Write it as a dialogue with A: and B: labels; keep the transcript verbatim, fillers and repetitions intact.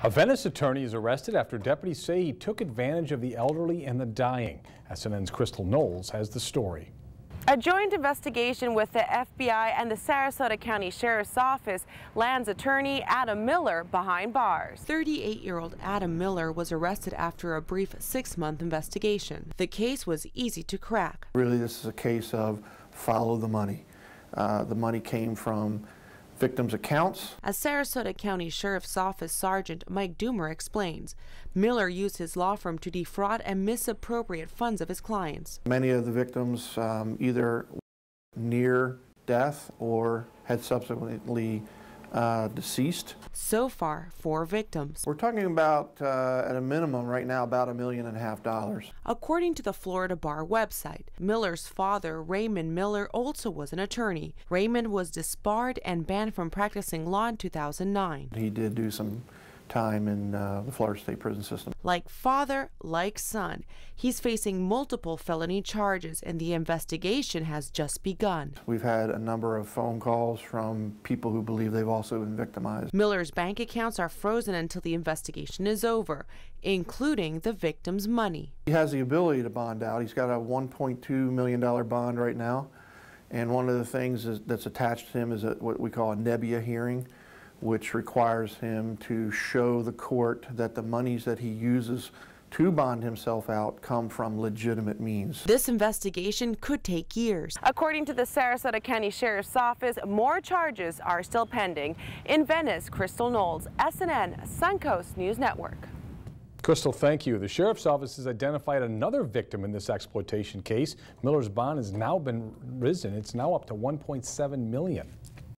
A: A Venice attorney is arrested after deputies say he took advantage of the elderly and the dying. S N N's Crystal Knowles has the story.
B: A joint investigation with the F B I and the Sarasota County Sheriff's Office lands attorney Adam Miller behind bars. thirty-eight-year-old Adam Miller was arrested after a brief six-month investigation. The case was easy to crack.
C: Really, this is a case of follow the money. Uh, the money came from victims' accounts.
B: As Sarasota County Sheriff's Office Sergeant Mike Doomer explains, Miller used his law firm to defraud and misappropriate funds of his clients.
C: Many of the victims um, either near death or had subsequently uh, deceased.
B: So far, four victims.
C: We're talking about, uh, at a minimum right now, about a million and a half dollars.
B: According to the Florida Bar website, Miller's father, Raymond Miller, also was an attorney. Raymond was disbarred and banned from practicing law in two thousand nine.
C: He did do some time in uh, the Florida State prison system.
B: Like father, like son, he's facing multiple felony charges and the investigation has just begun.
C: We've had a number of phone calls from people who believe they've also been victimized.
B: Miller's bank accounts are frozen until the investigation is over, including the victim's money.
C: He has the ability to bond out. He's got a one point two million dollar bond right now, and one of the things is, that's attached to him is a, what we call a nebia hearing, which requires him to show the court that the monies that he uses to bond himself out come from legitimate means.
B: This investigation could take years. According to the Sarasota County Sheriff's Office, more charges are still pending. In Venice, Crystal Knowles, S N N, Suncoast News Network.
A: Crystal, thank you. The Sheriff's Office has identified another victim in this exploitation case. Miller's bond has now been risen. It's now up to one point seven million dollars.